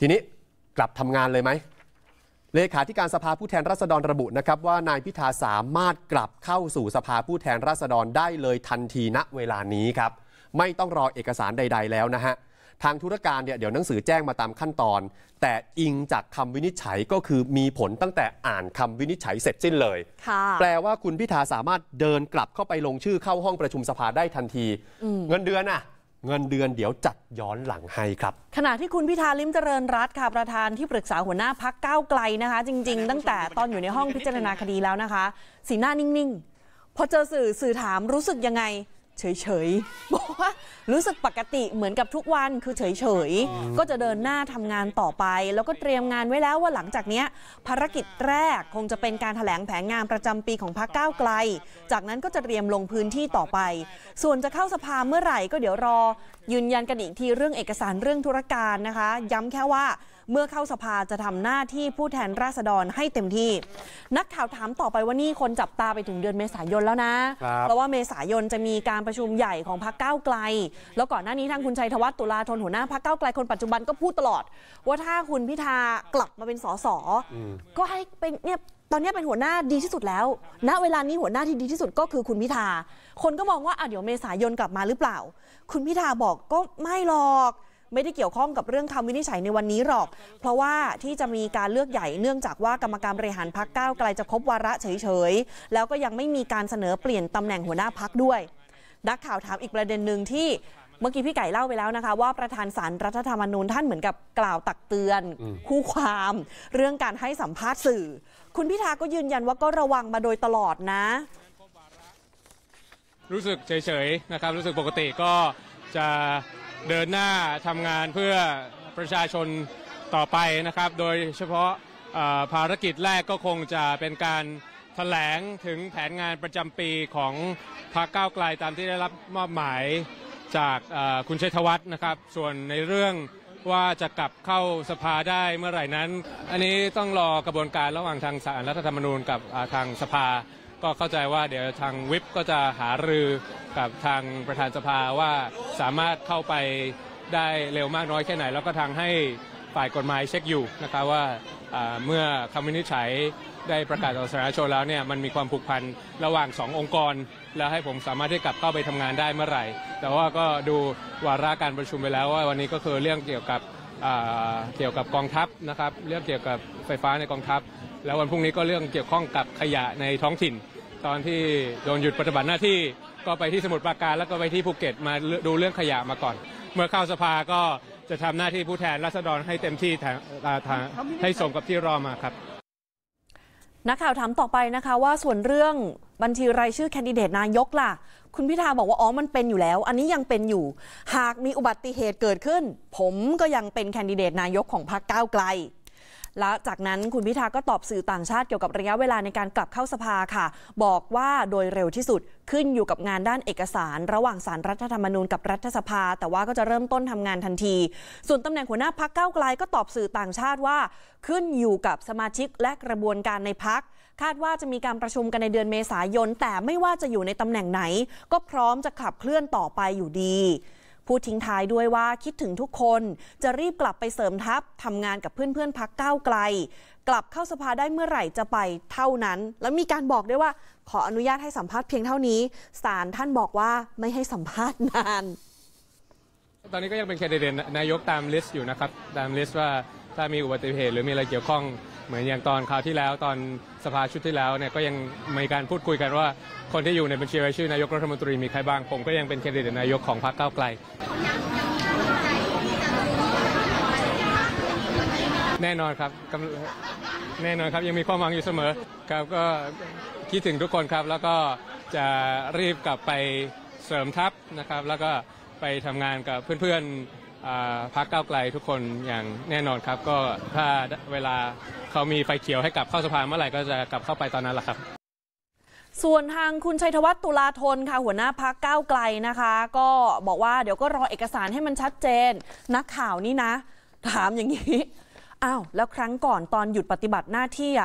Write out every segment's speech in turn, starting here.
ทีนี้กลับทำงานเลยไหมเลขาธิการสภาผู้แทนราษฎรระบุนะครับว่านายพิธาสามารถกลับเข้าสู่สภาผู้แทนราษฎรได้เลยทันทีณเวลานี้ครับไม่ต้องรอเอกสารใดๆแล้วนะฮะทางธุรการเนี่ยเดี๋ยวหนังสือแจ้งมาตามขั้นตอนแต่อิงจากคำวินิจฉัยก็คือมีผลตั้งแต่อ่านคำวินิจฉัยเสร็จสิ้นเลยแปลว่าคุณพิธาสามารถเดินกลับเข้าไปลงชื่อเข้าห้องประชุมสภาได้ทันทีเงินเดือนเดี๋ยวจัดย้อนหลังให้ครับขณะที่คุณพิธาลิ้มเจริญรัตน์ค่ะประธานที่ปรึกษาหัวหน้าพรรคก้าวไกลนะคะจริงๆตั้งแต่ตอนอยู่ในห้องพิจารณาคดีแล้วนะคะสีหน้านิ่งๆพอเจอสื่อถามรู้สึกยังไงเฉยๆบอกว่ารู้สึกปกติเหมือนกับทุกวันคือเฉยๆก็จะเดินหน้าทำงานต่อไปแล้วก็เตรียมงานไว้แล้วว่าหลังจากนี้ภารกิจแรกคงจะเป็นการแถลงแผนงานประจำปีของพรรคก้าวไกลจากนั้นก็จะเตรียมลงพื้นที่ต่อไปส่วนจะเข้าสภาเมื่อไหร่ก็เดี๋ยวรอยืนยันกันอีกทีเรื่องเอกสารเรื่องธุรการนะคะย้ำแค่ว่าเมื่อเข้าสภาจะทำหน้าที่ผู้แทนราษฎรให้เต็มที่นักข่าวถามต่อไปว่านี่คนจับตาไปถึงเดือนเมษายนแล้วนะเพราะว่าเมษายนจะมีการประชุมใหญ่ของพรรคก้าวไกลแล้วก่อนหน้านี้ทางคุณชัยธวัฒน์ตุลาธนหัวหน้าพรรคก้าวไกลคนปัจจุบันก็พูดตลอดว่าถ้าคุณพิธากลับมาเป็นสสก็ให้เป็นเนี่ยตอนนี้เป็นหัวหน้าดีที่สุดแล้วณเวลานี้หัวหน้าที่ดีที่สุดก็คือคุณพิธาคนก็มองว่าเดี๋ยวเมษายนกลับมาหรือเปล่าคุณพิธาบอกก็ไม่หรอกไม่ได้เกี่ยวข้องกับเรื่องคำวินิจฉัยในวันนี้หรอกเพราะว่าที่จะมีการเลือกใหญ่เนื่องจากว่ากรรมการบริหารพรรคก้าวไกลจะครบวาระเฉยๆแล้วก็ยังไม่มีการเสนอเปลี่ยนตำแหน่งหัวหน้าพรรคด้วยนักข่าวถามอีกประเด็นหนึ่งที่เมื่อกี้พี่ไก่เล่าไปแล้วนะคะว่าประธานศาลรัฐธรรมนูญท่านเหมือนกับกล่าวตักเตือนคู่ความเรื่องการให้สัมภาษณ์สื่อคุณพิธาก็ยืนยันว่าก็ระวังมาโดยตลอดนะรู้สึกเฉยๆนะครับรู้สึกปกติก็จะเดินหน้าทำงานเพื่อประชาชนต่อไปนะครับโดยเฉพาะภารกิจแรกก็คงจะเป็นการแถลงถึงแผนงานประจำปีของพรรคก้าวไกลตามที่ได้รับมอบหมายจากคุณชัยธวัฒน์นะครับส่วนในเรื่องว่าจะกลับเข้าสภาได้เมื่อไหร่นั้นอันนี้ต้องรอกระบวนการระหว่างทางศาลรัฐธรรมนูญกับทางสภาก็เข้าใจว่าเดี๋ยวทางวิปก็จะหารือกับทางประธานสภาว่าสามารถเข้าไปได้เร็วมากน้อยแค่ไหนแล้วก็ทางให้ฝ่ายกฎหมายเช็คอยู่นะครับว่าเมื่อคำวินิจฉัยได้ประกาศต่อสาธารณชนแล้วเนี่ยมันมีความผูกพันระหว่าง2องค์กรแล้วให้ผมสามารถที่กลับเข้าไปทำงานได้เมื่อไหร่แต่ว่าก็ดูวาระการประชุมไปแล้วว่าวันนี้ก็คือเรื่องเกี่ยวกับกองทัพนะครับเรื่องเกี่ยวกับไฟฟ้าในกองทัพแล้ววันพรุ่งนี้ก็เรื่องเกี่ยวข้องกับขยะในท้องถิ่นตอนที่โดนหยุดปฏิบัติหน้าที่ก็ไปที่สมุทรปราการแล้วก็ไปที่ภูเก็ตมาดูเรื่องขยะมาก่อนเมื่อเข้าสภาก็จะทำหน้าที่ผู้แทนราษฎรให้เต็มที่ให้สมกับที่รอมาครับนักข่าวถามต่อไปนะคะว่าส่วนเรื่องบัญชีรายชื่อแคนดิเดตนายกล่ะคุณพิธาบอกว่ามันเป็นอยู่แล้วอันนี้ยังเป็นอยู่หากมีอุบัติเหตุเกิดขึ้นผมก็ยังเป็นแคนดิเดตนายกของพรรคก้าวไกลและจากนั้นคุณพิธาก็ตอบสื่อต่างชาติเกี่ยวกับระยะเวลาในการกลับเข้าสภาค่ะบอกว่าโดยเร็วที่สุดขึ้นอยู่กับงานด้านเอกสารระหว่างศาลรัฐธรรมนูญกับรัฐสภาแต่ว่าก็จะเริ่มต้นทำงานทันทีส่วนตำแหน่งหัวหน้าพรรคก้าวไกลก็ตอบสื่อต่างชาติว่าขึ้นอยู่กับสมาชิกและกระบวนการในพรรคคาดว่าจะมีการประชุมกันในเดือนเมษายนแต่ไม่ว่าจะอยู่ในตำแหน่งไหนก็พร้อมจะขับเคลื่อนต่อไปอยู่ดีพูดทิ้งท้ายด้วยว่าคิดถึงทุกคนจะรีบกลับไปเสริมทัพทำงานกับเพื่อนๆพรรคก้าวไกลกลับเข้าสภาได้เมื่อไหร่จะไปเท่านั้นแล้วมีการบอกด้วยว่าขออนุญาตให้สัมภาษณ์เพียงเท่านี้ศาลท่านบอกว่าไม่ให้สัมภาษณ์นานตอนนี้ก็ยังเป็นแคนดิเดตนายกตามลิสต์อยู่นะครับตามลิสต์ว่าถ้ามีอุบัติเหตุหรือมีอะไรเกี่ยวข้องเหมือนอย่างตอนคราวที่แล้วตอนสภาชุดที่แล้วเนี่ยก็ยังมีการพูดคุยกันว่าคนที่อยู่ในบัญชีรายชื่อนายกรัฐมนตรีมีใครบ้างผมก็ยังเป็นแคนดิเดตนายกของพรรคก้าวไกลแน่นอนครับแน่นอนครับยังมีความหวังอยู่เสมอครับก็คิดถึงทุกคนครับแล้วก็จะรีบกลับไปเสริมทัพนะครับแล้วก็ไปทำงานกับเพื่อนพรรคก้าวไกลทุกคนอย่างแน่นอนครับก็ถ้าเวลาเขามีไฟเขียวให้กลับเข้าสภาเมื่อไหร่ก็จะกลับเข้าไปตอนนั้นแหละครับส่วนทางคุณชัยธวัฒน์ตุลาธนค่ะหัวหน้าพรรคก้าวไกลนะคะก็บอกว่าเดี๋ยวก็รอเอกสารให้มันชัดเจนนักข่าวนี่นะถามอย่างนี้แล้วครั้งก่อนตอนหยุดปฏิบัติหน้าที่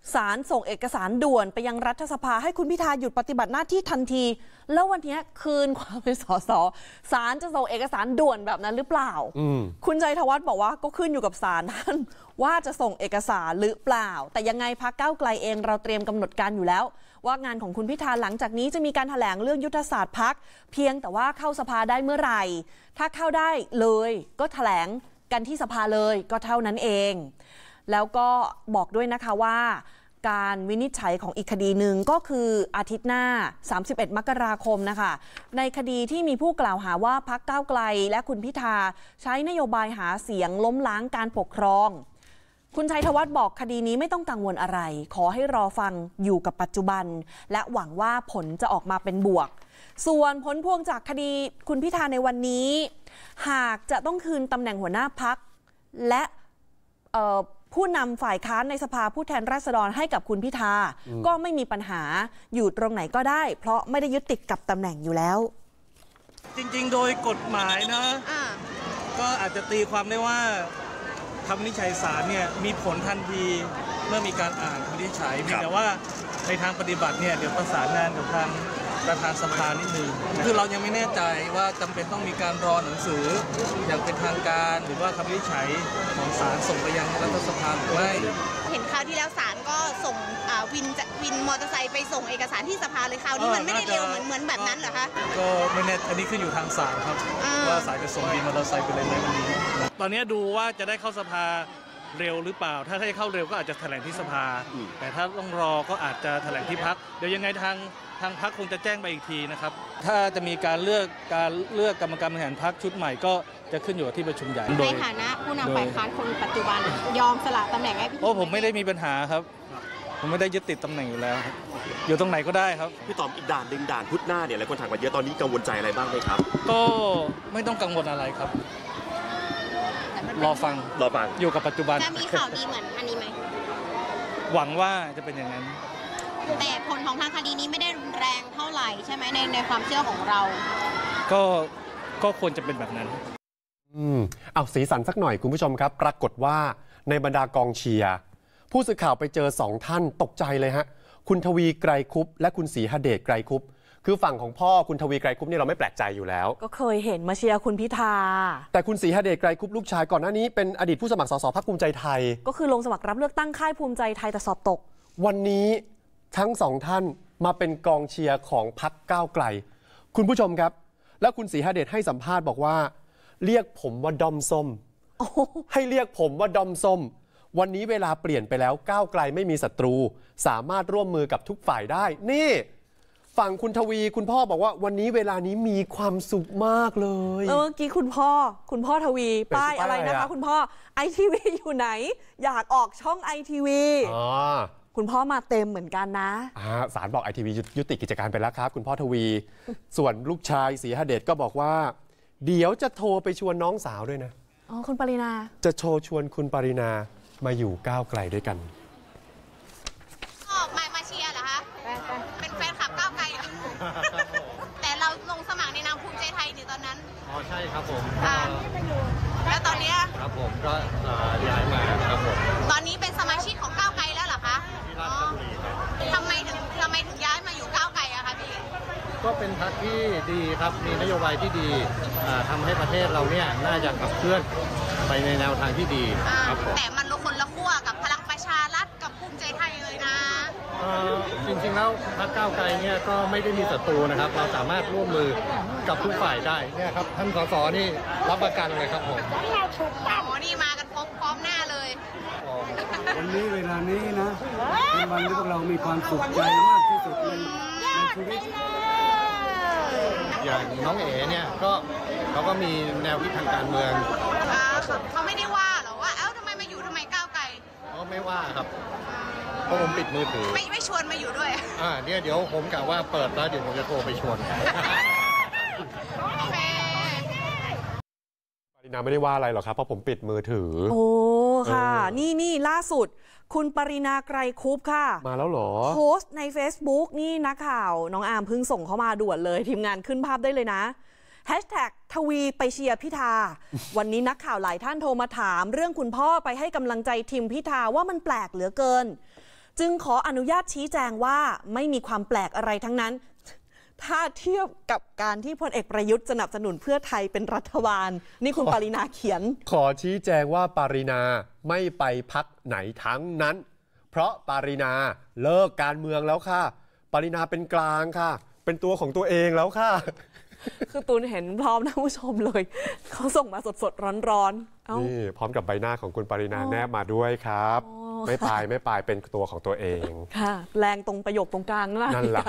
ศาลส่งเอกสารด่วนไปยังรัฐสภาให้คุณพิธาหยุดปฏิบัติหน้าที่ทันทีแล้ววันนี้คืนความเป็นสสศาลจะส่งเอกสารด่วนแบบนั้นหรือเปล่าคุณชัยธวัฒน์บอกว่าก็ขึ้นอยู่กับศาลท่านว่าจะส่งเอกสารหรือเปล่าแต่ยังไงพรรคก้าวไกลเองเราเตรียมกำหนดการอยู่แล้วว่างานของคุณพิธาหลังจากนี้จะมีการแถลงเรื่องยุทธศาสตร์พรรคเพียงแต่ว่าเข้าสภาได้เมื่อไหร่ถ้าเข้าได้เลยก็แถลงกันที่สภาเลยก็เท่านั้นเองแล้วก็บอกด้วยนะคะว่าการวินิจฉัยของอีกคดีหนึ่งก็คืออาทิตย์หน้า31 มกราคมนะคะในคดีที่มีผู้กล่าวหาว่าพรรคก้าวไกลและคุณพิธาใช้นโยบายหาเสียงล้มล้างการปกครองคุณชัยธวัฒน์บอกคดีนี้ไม่ต้องกังวลอะไรขอให้รอฟังอยู่กับปัจจุบันและหวังว่าผลจะออกมาเป็นบวกส่วนผลพวงจากคดีคุณพิธาในวันนี้หากจะต้องคืนตำแหน่งหัวหน้าพรรคและผู้นำฝ่ายค้านในสภาผู้แทนราษฎรให้กับคุณพิธาก็ไม่มีปัญหาอยู่ตรงไหนก็ได้เพราะไม่ได้ยึดติดกับตำแหน่งอยู่แล้วจริงๆโดยกฎหมายนะก็อาจจะตีความได้ว่าคำวินิจฉัยศาลเนี่ยมีผลทันทีเมื่อมีการอ่านคำวินิจฉัยแต่ว่าในทางปฏิบัติเนี่ยเดี๋ยวประสานงานกับทางประธานสภานิดนึงคือเรายังไม่แน่ใจว่าจำเป็นต้องมีการรอหนังสืออย่างเป็นทางการหรือว่าคำวินิจฉัยของศาลส่งไปยังรัฐสภาหรือไม่เห็นคราวที่แล้วศาลก็ส่งวินมอเตอร์ไซค์ไปส่งเอกสารที่สภาเลยคราวนี้มันไม่ได้เร็วเหมือนแบบนั้นเหรอคะก็ไม่แน่อันนี้ขึ้นอยู่ทางศาลครับว่าศาลจะส่งวินมอเตอร์ไซค์ไปเลยไหมวันนี้ตอนนี้ดูว่าจะได้เข้าสภาเร็วหรือเปล่าถ้าให้เข้าเร็วก็อาจจะแถลงที่สภาแต่ถ้าต้องรอก็อาจจะแถลงที่พรรคเดี๋ยวยังไงทางพรรคคงจะแจ้งไปอีกทีนะครับถ้าจะมีการเลือกกรรมการบริหารพรรคชุดใหม่ก็จะขึ้นอยู่ที่ประชุมใหญ่ในฐานะผู้นำฝ่ายค้านคนปัจจุบันยอมสละตำแหน่งให้พี่ผมไม่ได้มีปัญหาครับผมไม่ได้ยึดติดตำแหน่งอยู่แล้วอยู่ตรงไหนก็ได้ครับพี่ต๋อมอีกด่านด่านพุธหน้าเนี่ยหลายคนถามมาเยอะตอนนี้กังวลใจอะไรบ้างไหมครับก็ไม่ต้องกังวลอะไรครับรอฟังอยู่กับปัจจุบันจะมีข่าวดีเหมือนอันนี้ไหมหวังว่าจะเป็นอย่างนั้นแต่ผลของทางคดีนี้ไม่ได้รุนแรงเท่าไหร่ใช่ไหมในความเชื่อของเราก็ควรจะเป็นแบบนั้นเอาสีสันสักหน่อยคุณผู้ชมครับปรากฏว่าในบรรดากองเชียร์ผู้สื่อข่าวไปเจอ2ท่านตกใจเลยฮะคุณทวีไกรคุปและคุณศรีหเดชไกรคุปคือฝั่งของพ่อคุณทวีไกรคุปนี่เราไม่แปลกใจอยู่แล้วก็เคยเห็นมาเชียร์คุณพิธาแต่คุณศรีหเดชไกรคุปลูกชายก่อนหน้านี้เป็นอดีตผู้สมัครสสพรรคภูมิใจไทยก็คือลงสมัครรับเลือกตั้งค่ายภูมิใจไทยแต่สอบตกวันนี้ทั้งสองท่านมาเป็นกองเชียร์ของพรรคก้าวไกลคุณผู้ชมครับแล้วคุณศรีหเดชให้สัมภาษณ์บอกว่าเรียกผมว่าดอมส้มให้เรียกผมว่าดอมส้มวันนี้เวลาเปลี่ยนไปแล้วก้าวไกลไม่มีศัตรูสามารถร่วมมือกับทุกฝ่ายได้นี่ฝั่งคุณทวีคุณพ่อบอกว่าวันนี้เวลานี้มีความสุขมากเลยเมื่อกี้คุณพ่อทวีป้ายอะไรนะคะคุณพ่อ ITV อยู่ไหนอยากออกช่อง ITV คุณพ่อมาเต็มเหมือนกันนะศาลบอก ITV ยุติกิจการไปแล้วครับคุณพ่อทวีส่วนลูกชายศรีหเดชก็บอกว่าเดี๋ยวจะโทรไปชวนน้องสาวด้วยนะคุณปรินาจะโชว์ชวนคุณปรินามาอยู่ก้าวไกลด้วยกันมาเชียร์เหรอคะเป็นแฟนคลับก้าวไกลแต่เราลงสมัครในนามภูมิใจไทยในตอนนั้นใช่ครับผมแล้วตอนนี้ครับผมก็ย้ายมาครับผมตอนนี้เป็นสมาชิกของก้าวไกลแล้วเหรอคะทำไมถึงย้ายมาอยู่ก้าวไกลอะคะพี่ก็เป็นพรรคที่ดีครับมีนโยบายที่ดีทำให้ประเทศเราเนี่ยน่าจะขับเคลื่อนไปในแนวทางที่ดีครับแต่มันคนละขั้วกับพลังประชารัฐกับภูมิใจไทยเลยนะจริงๆแล้วพรรคก้าวไกลเนี่ยก็ไม่ได้มีศัตรูนะครับเราสามารถร่วมมือกับทุกฝ่ายได้เนี่ยครับท่านสสนี่รับประกันเลยครับผมนี่มากันพร้อมหน้าเลยวันนี้เวลานี้นะเป็นวันที่พวกเรามีความสุขใจมากที่สุดในชีวิตอย่างน้องเอ๋เนี่ยก็เขาก็มีแนวคิดทางการเมืองเขาไม่ได้ว่าหรอว่าทำไมมาอยู่ทำไมก้าวไกลเขาไม่ว่าครับเพราะผมปิดมือถือไม่ชวนมาอยู่ด้วยเนี่ยเดี๋ยวผมกะว่าเปิดแล้วเดี๋ยวผมจะโทรไปชวนปรินาไม่ได้ว่าอะไรหรอกครับเพราะผมปิดมือถือค่ะนี่ล่าสุดคุณปรินาไกรคุปค่ะมาแล้วเหรอโพสต์ใน Facebook นี่นักข่าวน้องอาร์มเพิ่งส่งเข้ามาด่วนเลยทีมงานขึ้นภาพได้เลยนะทวีไปเชียร์พิธาวันนี้นักข่าวหลายท่านโทรมาถามเรื่องคุณพ่อไปให้กำลังใจทีมพิธาว่ามันแปลกเหลือเกินจึงขออนุญาตชี้แจงว่าไม่มีความแปลกอะไรทั้งนั้น ถ้าเทียบกับการที่พลเอกประยุทธ์สนับสนุนเพื่อไทยเป็นรัฐบาลนี่คุณปรินาเขียนขอชี้แจงว่าปรินาไม่ไปพรรคไหนทั้งนั้น เพราะปรินาเลิกการเมืองแล้วค่ะปรินาเป็นกลางค่ะเป็นตัวของตัวเองแล้วค่ะคือตูนเห็นพร้อมท่านผู้ชมเลยเขาส่งมาสดๆร้อนๆนี่พร้อมกับใบหน้าของคุณปรินาแนบมาด้วยครับไม่ไปเป็นตัวของตัวเองค่ะแรงตรงประโยคตรงกลางนั่นแหละ